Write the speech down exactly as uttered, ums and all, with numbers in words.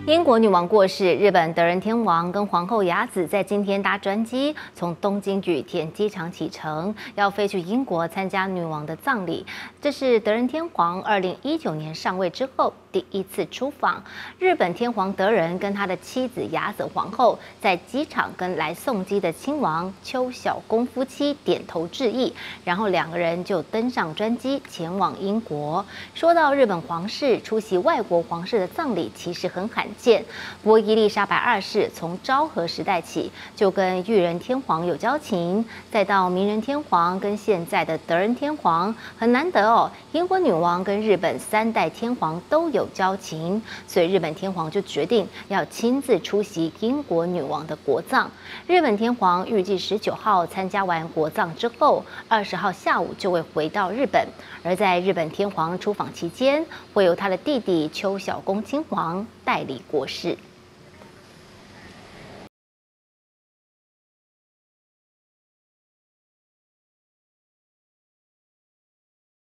英国女王过世，日本德仁天皇跟皇后雅子在今天搭专机从东京羽田机场启程，要飞去英国参加女王的葬礼。这是德仁天皇二零一九年上位之后第一次出访。日本天皇德仁跟他的妻子雅子皇后在机场跟来送机的亲王邱小公夫妻点头致意，然后两个人就登上专机前往英国。说到日本皇室出席外国皇室的葬礼，其实很罕见。不过伊丽莎白二世从昭和时代起就跟裕仁天皇有交情，再到明仁天皇跟现在的德仁天皇，很难得哦。英国女王跟日本三代天皇都有交情，所以日本天皇就决定要亲自出席英国女王的国葬。日本天皇预计十九号参加完国葬之后，二十号下午就会回到日本。而在日本天皇出访期间，会由他的弟弟邱小公亲王代理国事。